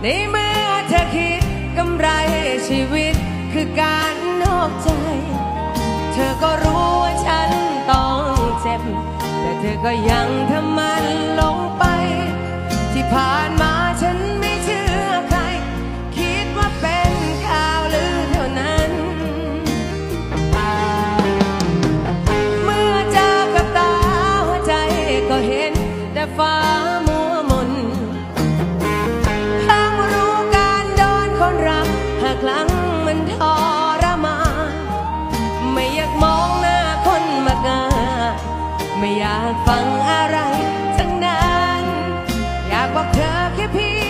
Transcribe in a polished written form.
ในเมื่อเธอคิดกำไรชีวิตคือการนอกใจเธอก็รู้ว่าฉันต้องเจ็บแต่เธอก็ยังทำมันลงไปที่ผ่านมาฉันไม่เชื่อใครคิดว่าเป็นข่าวลือเท่านั้นเมื่อเจอกับตาหัวใจก็เห็นแต่ฟ้ามัวมนทั้งรู้การโดนคนรักหากครั้งมันทรมานไม่อยากมองหน้าคนมากาไม่อยากฟังอะไรทั้งนั้นอยากบอกเธอแค่เพี